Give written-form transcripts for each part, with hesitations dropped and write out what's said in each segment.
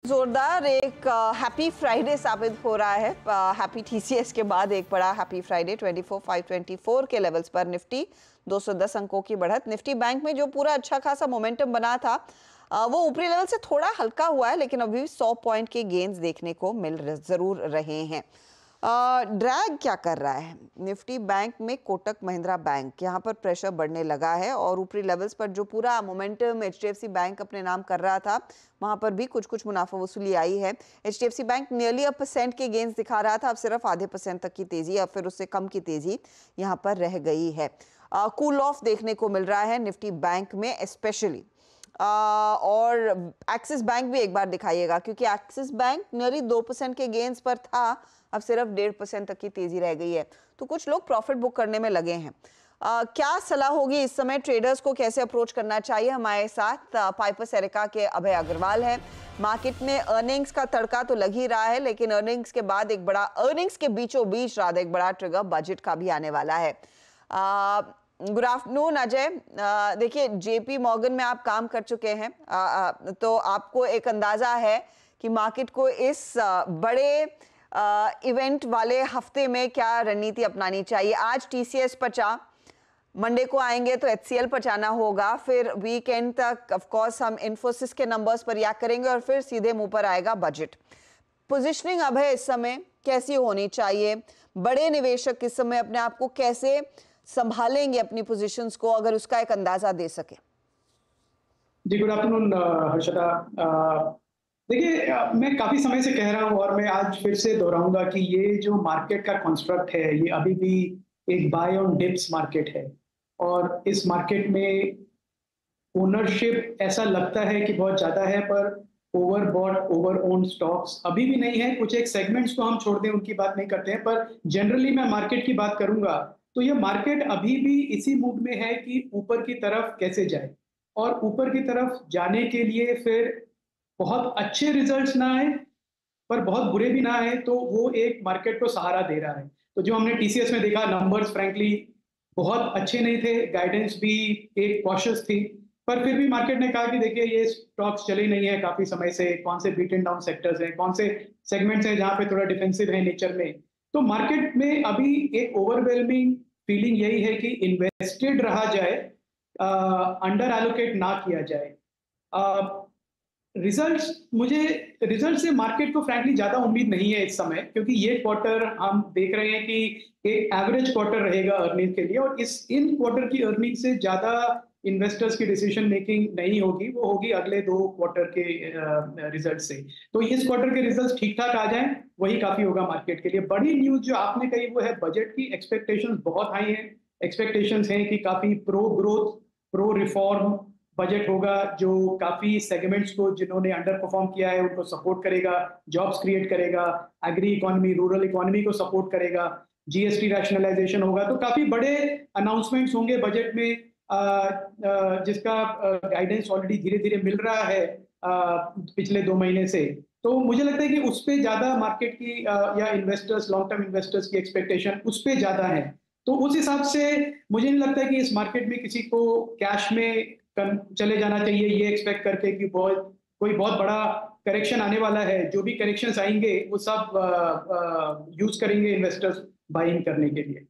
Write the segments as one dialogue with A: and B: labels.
A: जोरदार एक happy Friday साबित हो रहा है। हैप्पी टीसीएस के बाद एक बड़ा हैप्पी फ्राइडे। 24,524 के लेवल्स पर निफ्टी 210 अंकों की बढ़त। निफ्टी बैंक में जो पूरा अच्छा खासा मोमेंटम बना था वो ऊपरी लेवल से थोड़ा हल्का हुआ है, लेकिन अभी भी 100 पॉइंट के गेन्स देखने को जरूर रहे हैं। ड्रैग क्या कर रहा है निफ्टी बैंक में? कोटक महिंद्रा बैंक, यहाँ पर प्रेशर बढ़ने लगा है और ऊपरी लेवल्स पर जो पूरा मोमेंटम एचडीएफसी बैंक अपने नाम कर रहा था, वहां पर भी कुछ मुनाफा वसूली आई है। एचडीएफसी बैंक नियरली 1% के गेंस दिखा रहा था, अब सिर्फ आधे % तक की तेजी या फिर उससे कम की तेजी यहाँ पर रह गई है। कूल ऑफ देखने को मिल रहा है निफ्टी बैंक में स्पेशली। और एक्सिस बैंक भी एक बार दिखाइएगा, क्योंकि एक्सिस बैंक नियरली 2% के गेंस पर था, अब सिर्फ 1.5% तक की तेजी रह गई है। तो कुछ लोग प्रॉफिट बुक करने में लगे हैं। क्या सलाह होगी इस समय? ट्रेडर्स को कैसे अप्रोच करना चाहिए? हमारे साथ पाइपर सैरिका के अभय अग्रवाल है। मार्केट में अर्निंग्स का तड़का तो लग ही रहा है, लेकिन अर्निंग्स के बाद एक बड़ा, अर्निंग्स के बीचों बीच रात एक बड़ा ट्रिगर बजट का भी आने वाला है। Good afternoon Ajay. देखिए, जेपी मॉर्गन में आप काम कर चुके हैं, तो आपको एक अंदाजा है कि मार्केट को इस बड़े इवेंट वाले हफ्ते में क्या रणनीति अपनानी चाहिए। आज टीसीएस पचा, मंडे को आएंगे तो एचसीएल पचाना होगा, फिर वीकेंड तक ऑफ कोर्स हम इन्फोसिस के नंबर्स पर रिएक्ट करेंगे और फिर सीधे मुंह पर आएगा बजट। पोजीशनिंग अब है इस समय कैसी होनी चाहिए? बड़े निवेशक इस समय अपने आप को कैसे संभालेंगे, अपनी पोजीशंस को, अगर उसका एक अंदाजा दे सके?
B: जी, गुड आफ्टरनून हर्षदा। देखिए, मैं काफी समय से कह रहा हूं और मैं आज फिर से दोहराऊंगा कि ये जो मार्केट का कंस्ट्रक्ट है, ये अभी भी एक बाय ऑन डिप्स मार्केट है। और इस मार्केट में ओनरशिप ऐसा लगता है कि बहुत ज्यादा है, पर overbought, over own stocks अभी भी नहीं है। कुछ एक सेगमेंट्स को हम छोड़ दें, उनकी बात नहीं करते हैं, पर जनरली मैं मार्केट की बात करूंगा तो ये मार्केट अभी भी इसी मूड में है कि ऊपर की तरफ कैसे जाए। और ऊपर की तरफ जाने के लिए फिर बहुत अच्छे रिजल्ट्स ना आए पर बहुत बुरे भी ना आए, तो वो एक मार्केट को सहारा दे रहा है। तो जो हमने टीसीएस में देखा, नंबर्स फ्रैंकली बहुत अच्छे नहीं थे, गाइडेंस भी एक कॉशियस थी, पर फिर भी मार्केट ने कहा कि देखिए ये स्टॉक्स चले नहीं है काफी समय से, कौन से बीट एंड डाउन सेक्टर्स हैं, कौन से सेगमेंट्स हैं जहां पे थोड़ा डिफेंसिव है नेचर में। तो मार्केट में अभी एक ओवरवेलमिंग फीलिंग यही है कि इन्वेस्टेड रहा जाए, अंडर एलोकेट ना किया जाए। रिजल्ट से मार्केट को फ्रैंकली ज्यादा उम्मीद नहीं है इस समय, क्योंकि ये क्वार्टर हम देख रहे हैं कि एक एवरेज क्वार्टर रहेगा अर्निंग के लिए, और इन क्वार्टर की अर्निंग से ज्यादा इन्वेस्टर्स की डिसीजन मेकिंग नहीं होगी, वो होगी अगले 2 क्वार्टर के रिजल्ट से। तो इस क्वार्टर के रिजल्ट ठीक ठाक आ जाएं, वही काफी होगा मार्केट के लिए। बड़ी न्यूज जो आपने कही वो है बजट की। एक्सपेक्टेशंस बहुत हाई है। एक्सपेक्टेशंस हैं कि काफी pro growth, pro reform budget होगा, जो काफी सेगमेंट्स को जिन्होंने अंडर परफॉर्म किया है उनको सपोर्ट करेगा, जॉब्स क्रिएट करेगा, एग्री इकोनॉमी, रूरल इकोनॉमी को सपोर्ट करेगा, जीएसटी रैशनलाइजेशन होगा। तो काफी बड़े अनाउंसमेंट्स होंगे बजट में, जिसका गाइडेंस ऑलरेडी धीरे धीरे मिल रहा है पिछले 2 महीने से। तो मुझे लगता है कि उस पर ज्यादा मार्केट की या इन्वेस्टर्स, लॉन्ग टर्म इन्वेस्टर्स की एक्सपेक्टेशन उस पर ज्यादा है। तो उस हिसाब से मुझे नहीं लगता कि इस मार्केट में किसी को कैश में चले जाना चाहिए ये एक्सपेक्ट करके कि कोई बहुत बड़ा करेक्शन आने वाला है। जो भी करेक्शंस आएंगे वो सब यूज करेंगे इन्वेस्टर्स बाइंग करने के लिए।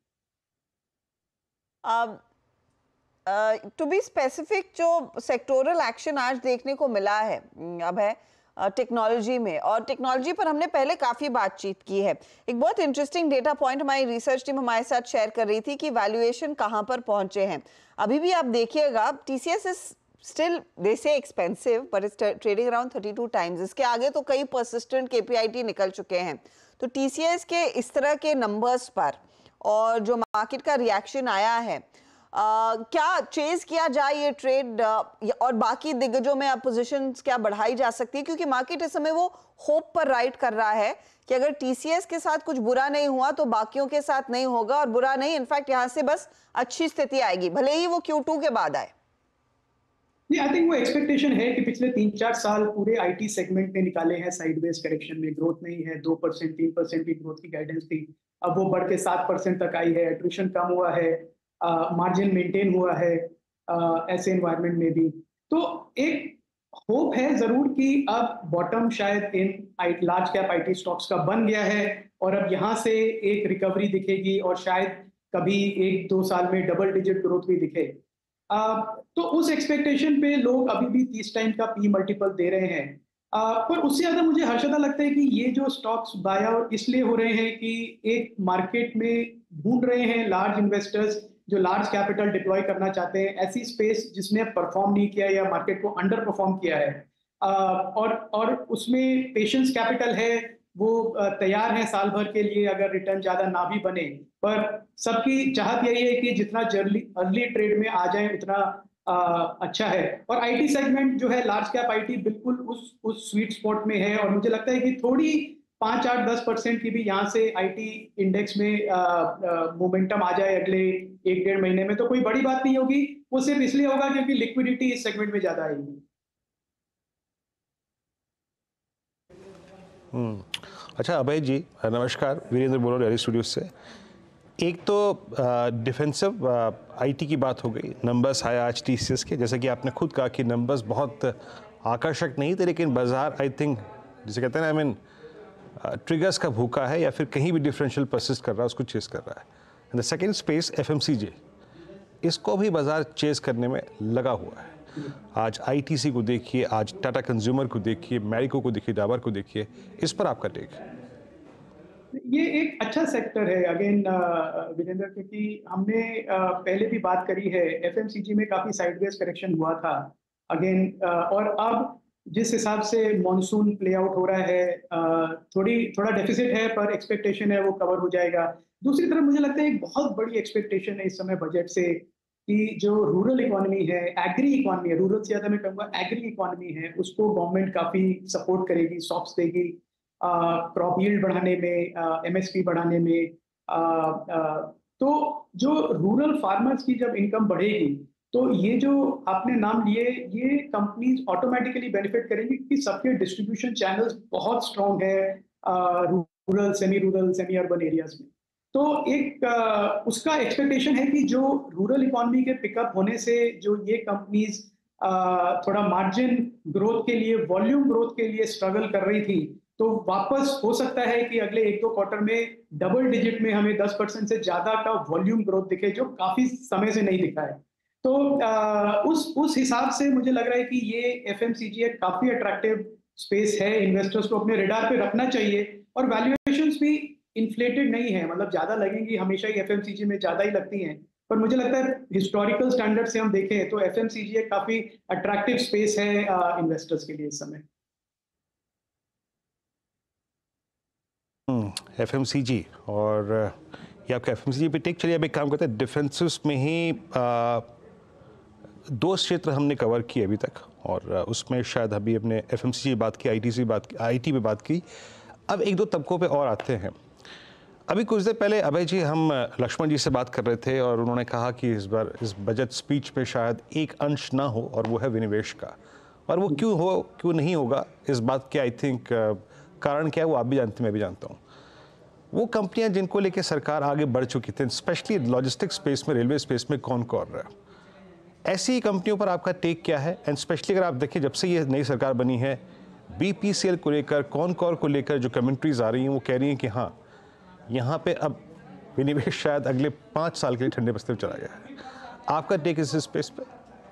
A: टू बी स्पेसिफिक, जो सेक्टोरल एक्शन आज देखने को मिला है अब है टेक्नोलॉजी में, और टेक्नोलॉजी पर हमने पहले काफी बातचीत की है। एक बहुत इंटरेस्टिंग डेटा पॉइंट हमारी रिसर्च टीम हमारे साथ शेयर कर रही थी कि वैल्यूएशन कहां पर पहुंचे हैं। अभी भी आप देखिएगा, TCS is still, they say expensive, but it's trading around 32 times. इसके आगे तो कई परसिस्टेंट केपीआईटी निकल चुके हैं। तो टीसीएस के इस तरह के नंबर्स पर और जो मार्केट का रिएक्शन आया है, क्या चेज किया जाए ये ट्रेड, और बाकी दिग्गजों में अब पोजीशंस क्या बढ़ाई जा सकती है? क्योंकि मार्केट इस समय वो होप पर राइड कर रहा है कि अगर टीसीएस के साथ कुछ बुरा नहीं हुआ तो बाकियों के साथ नहीं होगा, और बुरा नहीं, इनफैक्ट यहां से बस अच्छी स्थिति आएगी, भले ही वो Q2 के बाद आए।
B: आई थिंक वो एक्सपेक्टेशन है कि पिछले 3-4 साल पूरे आईटी सेगमेंट में निकाले हैं साइडवेज करेक्शन में, ग्रोथ नहीं है, 2% 3% की ग्रोथ की गाइडेंस थी, अब वो बढ़ के 7% तक आई है, एट्रिशन कम हुआ है, मार्जिन मेंटेन हुआ है ऐसे एनवायरनमेंट में भी। तो एक होप है जरूर कि अब बॉटम शायद इन लार्ज कैप आईटी स्टॉक्स का बन गया है और अब यहाँ से एक रिकवरी दिखेगी और शायद कभी 1-2 साल में डबल डिजिट ग्रोथ भी दिखे। तो उस एक्सपेक्टेशन पे लोग अभी भी 30 टाइम का पी मल्टीपल दे रहे हैं। पर उससे ज्यादा मुझे हर्षदा लगता है कि ये जो स्टॉक्स बाय आउट इसलिए हो रहे हैं कि एक मार्केट में ढूंढ रहे हैं लार्ज इन्वेस्टर्स जो लार्ज कैपिटल डिप्लॉय करना चाहते हैं ऐसी स्पेस जिसने परफॉर्म नहीं किया या मार्केट को अंडर परफॉर्म किया है। और उसमें पेशेंस कैपिटल है, वो तैयार है साल भर के लिए अगर रिटर्न ज्यादा ना भी बने। पर सबकी चाहत यही है कि जितना जल्दी अर्ली ट्रेड में आ जाए उतना अच्छा है। और आईटी सेगमेंट जो है लार्ज कैप आईटी बिल्कुल उस स्वीट स्पॉट में है और मुझे लगता है कि थोड़ी 5-8-10% की भी यहाँ से आईटी इंडेक्स में मोमेंटम आ जाए अगले 1-1.5 महीने में तो कोई बड़ी बात नहीं होगी। वो सिर्फ इसलिए होगा क्योंकि लिक्विडिटी इस सेगमेंट में ज्यादा आएगी।
C: अच्छा अभय जी नमस्कार, वीरेंद्र बोल रहा हूँ स्टूडियो से। एक तो डिफेंसिव आईटी की बात हो गई, नंबर्स आया आज टीसीएस के, जैसे कि आपने खुद कहा कि नंबर्स बहुत आकर्षक नहीं थे लेकिन बाजार आई थिंक जिसे कहते हैं ना आई मीन ट्रिगर्स का भूखा है या फिर कहीं भी डिफरेंशियल परसिस्ट कर रहा है उसको चेस कर रहा है। And the second space FMCG, इसको भी बाजार चेस करने में लगा हुआ है। आज आईटीसी को देखिए, आज टाटा कंज्यूमर को देखिए, मैरिको को देखिए, डाबर को देखिए, इस पर आपका टेक?
B: ये एक अच्छा सेक्टर है अगेन वीरेंद्र, क्योंकि हमने पहले भी बात करी है एफएमसीजी में काफी साइडवेज करेक्शन हुआ था अगेन। और अब जिस हिसाब से मॉनसून प्ले आउट हो रहा है थोड़ा डेफिसिट है पर एक्सपेक्टेशन है वो कवर हो जाएगा। दूसरी तरफ मुझे लगता है एक बहुत बड़ी एक्सपेक्टेशन है इस समय बजट से कि जो रूरल इकोनॉमी है, एग्री इकोनॉमी है, रूरल से ज्यादा मैं कहूँगा एग्री इकोनॉमी है, उसको गवर्नमेंट काफी सपोर्ट करेगी, सॉफ्ट देगी क्रॉप यील्ड बढ़ाने में, एमएसपी बढ़ाने में। तो जो रूरल फार्मर्स की जब इनकम बढ़ेगी तो ये जो आपने नाम लिए ये कंपनीज ऑटोमेटिकली बेनिफिट करेंगी क्योंकि सबके डिस्ट्रीब्यूशन चैनल्स बहुत स्ट्रॉन्ग है रूरल, सेमी अर्बन एरियाज में। तो एक उसका एक्सपेक्टेशन है कि जो रूरल इकोनॉमी के पिकअप होने से जो ये कंपनीज थोड़ा मार्जिन ग्रोथ के लिए, वॉल्यूम ग्रोथ के लिए स्ट्रगल कर रही थी, तो वापस हो सकता है कि अगले 1-2 क्वार्टर में डबल डिजिट में हमें 10% से ज्यादा का वॉल्यूम ग्रोथ दिखे जो काफी समय से नहीं दिखा है। तो उस हिसाब से मुझे लग रहा है कि ये एफएमसीजी एक काफी अट्रैक्टिव स्पेस है, इन्वेस्टर्स को अपने रेडार पे रखना चाहिए। और वैल्यूएशंस भी इन्फ्लेटेड नहीं है, मतलब ज्यादा लगेंगी, हमेशा ही एफएमसीजी में ज्यादा ही लगती हैं, पर मुझे लगता है हिस्टोरिकल स्टैंडर्ड से हम देखें तो एफएमसीजी एक काफी अट्रैक्टिव स्पेस है इन्वेस्टर्स के लिए इस समय।
C: एफएमसीजी और ये आपका एफएमसीजी पे टेक। चलिए अब एक काम करते हैं, डिफेंसिव्स में ही दो क्षेत्र हमने कवर किए अभी तक और उसमें शायद अभी अपने एफएमसीजी बात की, आईटीसी बात की, आईटी पे बात की। अब एक दो तबकों पे और आते हैं। अभी कुछ देर पहले अभय जी हम लक्ष्मण जी से बात कर रहे थे और उन्होंने कहा कि इस बार इस बजट स्पीच में शायद एक अंश ना हो और वो है विनिवेश का। और वो क्यों हो क्यों नहीं होगा इस बात के आई थिंक कारण क्या है वो आप भी जानते हैं, मैं भी जानता हूँ। वो कंपनियां जिनको लेके सरकार आगे बढ़ चुकी थी, स्पेशली लॉजिस्टिक स्पेस में, रेलवे स्पेस में कौन कर रहा है, ऐसी कंपनियों पर आपका टेक क्या है? एंड स्पेशली अगर आप देखिए जब से ये नई सरकार बनी है, बीपीसीएल को लेकर, कॉनकॉर को लेकर जो कमेंट्रीज आ रही हैं वो कह रही हैं कि हाँ यहाँ पे अब विनिवेश शायद अगले 5 साल के लिए ठंडे बस्ते में चला गया है। आपका टेक इस स्पेस पे?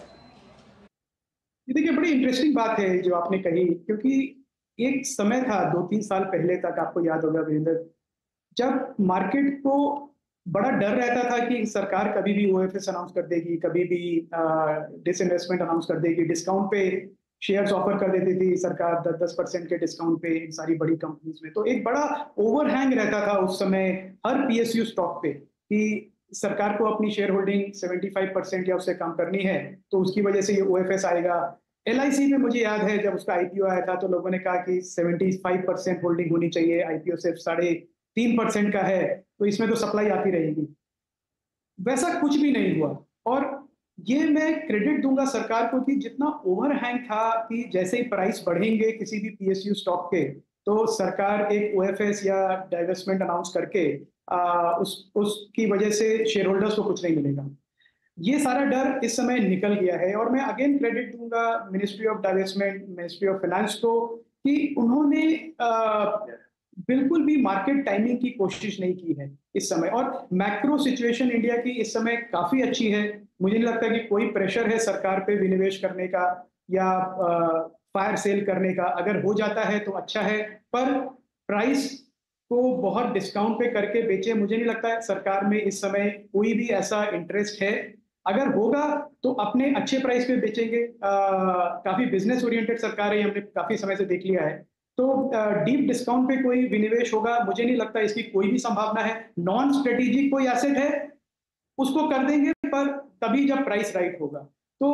B: ये देखिए बड़ी इंटरेस्टिंग बात है जो आपने कही, क्योंकि एक समय था 2-3 साल पहले तक, आपको याद होगा वीरेंद्र, जब मार्केट को बड़ा डर रहता था कि सरकार कभी भी ओएफएस अनाउंस कर देगी, कभी भी डिसइन्वेस्टमेंट अनाउंस कर देगी, डिस्काउंट पे शेयर्स ऑफर कर देती थी सरकार 10-10% के डिस्काउंट पे इन सारी बड़ी कंपनीज में। तो एक बड़ा ओवरहैंग रहता था उस समय हर पीएसयू स्टॉक पे कि सरकार को अपनी शेयर होल्डिंग 75% या उससे कम करनी है तो उसकी वजह से ये ओएफएस आएगा। एलआईसी में मुझे याद है जब उसका आईपीओ आया था तो लोगों ने कहा कि 75% होल्डिंग होनी चाहिए, आईपीओ सिर्फ 3.5% का है तो इसमें तो सप्लाई आती रहेगी। वैसा कुछ भी नहीं हुआ और ये मैं क्रेडिट दूंगा सरकार को कि जितना ओवरहैंग था कि जैसे ही प्राइस बढ़ेंगे किसी भी पीएसयू स्टॉक के तो सरकार एक ओएफएस या डाइवेस्टमेंट अनाउंस करके उसकी वजह से शेयर होल्डर्स को कुछ नहीं मिलेगा। ये सारा डर इस समय निकल गया है और मैं अगेन क्रेडिट दूंगा ministry of divestment, ministry of finance को कि उन्होंने बिल्कुल भी मार्केट टाइमिंग की कोशिश नहीं की है इस समय। और मैक्रो सिचुएशन इंडिया की इस समय काफी अच्छी है। मुझे नहीं लगता कि कोई प्रेशर है सरकार पे विनिवेश करने का या फायर सेल करने का। अगर हो जाता है तो अच्छा है, पर प्राइस को बहुत डिस्काउंट पे करके बेचे, मुझे नहीं लगता है सरकार में इस समय कोई भी ऐसा इंटरेस्ट है। अगर होगा तो अपने अच्छे प्राइस पे बेचेंगे। काफी बिजनेस ओरिएंटेड सरकार है, हमने काफी समय से देख लिया है। तो डीप डिस्काउंट पे कोई विनिवेश होगा, मुझे नहीं लगता इसकी कोई भी संभावना है। नॉन स्ट्रेटेजिक कोई एसेट है उसको कर देंगे, पर तभी जब प्राइस राइट होगा। तो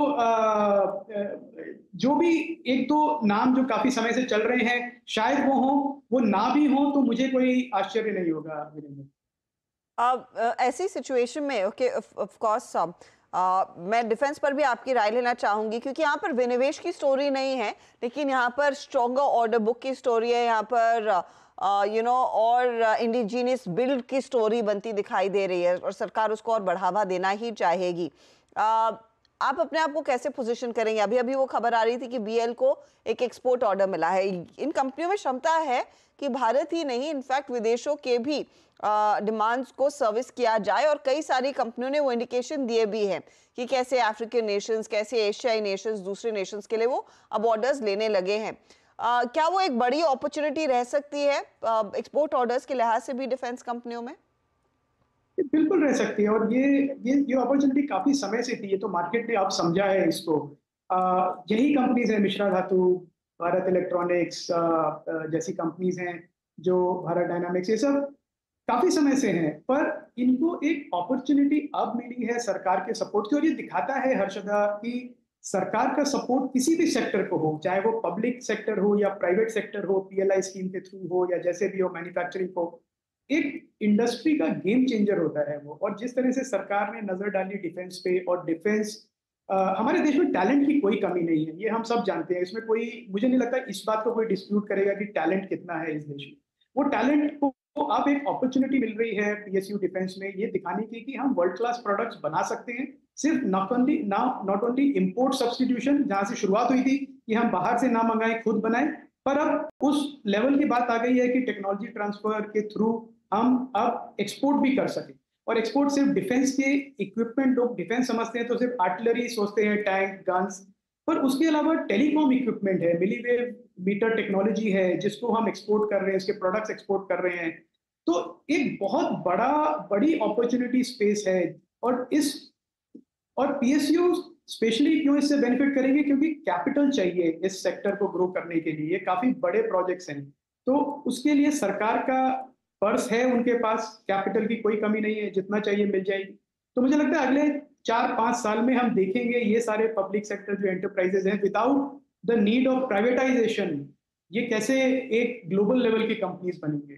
B: जो भी एक दो नाम जो काफी समय से चल रहे हैं, शायद वो ना भी हो तो मुझे कोई आश्चर्य नहीं होगा।
A: ऐसी सिचुएशन में ओके ऑफ कोर्स मैं डिफेंस पर भी आपकी राय लेना चाहूंगी, क्योंकि यहाँ पर विनिवेश की स्टोरी नहीं है, लेकिन यहाँ पर स्ट्रॉन्गर ऑर्डर बुक की स्टोरी है, यहाँ पर और इंडिजीनियस बिल्ड की स्टोरी बनती दिखाई दे रही है और सरकार उसको और बढ़ावा देना ही चाहेगी। आप अपने आप को कैसे पोजीशन करेंगे? अभी अभी वो खबर आ रही थी कि बीएल को एक एक्सपोर्ट ऑर्डर मिला है। इन कंपनियों में क्षमता है कि भारत ही नहीं, इनफैक्ट विदेशों के भी डिमांड्स को सर्विस किया जाए, और कई सारी कंपनियों ने वो इंडिकेशन दिए भी हैं कि कैसे अफ्रीकन नेशंस, कैसे एशियाई नेशंस, दूसरे नेशंस के लिए वो अब ऑर्डर्स लेने लगे हैं। क्या वो एक बड़ी अपॉर्चुनिटी रह सकती है एक्सपोर्ट ऑर्डर्स के लिहाज से भी डिफेंस कंपनियों में?
B: बिल्कुल रह सकती है, और ये अपॉर्चुनिटी काफी समय से थी। ये तो मार्केट ने अब समझा है इसको। यही कंपनीज है, मिश्रा धातु, भारत इलेक्ट्रॉनिक्स जैसी कंपनीज हैं, जो भारत डायनामिक्स, ये सब काफी समय से हैं, पर इनको एक अपॉर्चुनिटी अब मिली है सरकार के सपोर्ट की। और ये दिखाता है हर्षदा कि सरकार का सपोर्ट किसी भी सेक्टर को हो, चाहे वो पब्लिक सेक्टर हो या प्राइवेट सेक्टर हो, पीएलआई स्कीम के थ्रू हो या जैसे भी हो, मैन्युफैक्चरिंग हो, एक इंडस्ट्री का गेम चेंजर होता है वो। और जिस तरह से सरकार ने नजर डाली डिफेंस पे, और डिफेंस हमारे देश में टैलेंट की कोई कमी नहीं है, ये हम सब जानते हैं। इसमें कोई, मुझे नहीं लगता इस बात को कोई डिस्प्यूट करेगा कि टैलेंट कितना है इस देश में। वो टैलेंट को अब एक अपॉर्चुनिटी मिल रही है पीएसयू डिफेंस में, ये दिखाने की कि हम वर्ल्ड क्लास प्रोडक्ट्स बना सकते हैं। सिर्फ नॉट ओनली इंपोर्ट सब्स्टिट्यूशन, जहां से शुरुआत हुई थी कि हम बाहर से ना मंगाएं, खुद बनाएं, पर अब उस लेवल की बात आ गई है कि टेक्नोलॉजी ट्रांसफर के थ्रू हम अब एक्सपोर्ट भी कर सकें। और एक्सपोर्ट सिर्फ डिफेंस के इक्विपमेंट, लोग डिफेंस समझते हैं तो सिर्फ आर्टिलरी सोचते हैं, टैंक, गन्स, पर उसके अलावा टेलीकॉम इक्विपमेंट है, मिलीवेव मीटर टेक्नोलॉजी है, जिसको हम एक्सपोर्ट कर रहे हैं, इसके प्रोडक्ट्स एक्सपोर्ट कर रहे हैं। तो एक बहुत बड़ी अपॉर्चुनिटी स्पेस है। और पीएसयू स्पेशली क्यों इससे बेनिफिट करेंगे, क्योंकि कैपिटल चाहिए इस सेक्टर को ग्रो करने के लिए। ये काफी बड़े प्रोजेक्ट्स हैं, तो उसके लिए सरकार का पर्स है, उनके पास कैपिटल की कोई कमी नहीं है, जितना चाहिए मिल जाएगी। तो मुझे लगता है अगले 4-5 साल में हम देखेंगे ये सारे पब्लिक सेक्टर जो एंटरप्राइजेज हैं, without the need of privatisation, ये कैसे एक ग्लोबल लेवल की कंपनीज बनेंगे।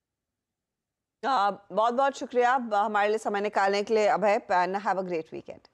A: बहुत बहुत शुक्रिया हमारे लिए समय निकालने के लिए Abhay, and have a great weekend.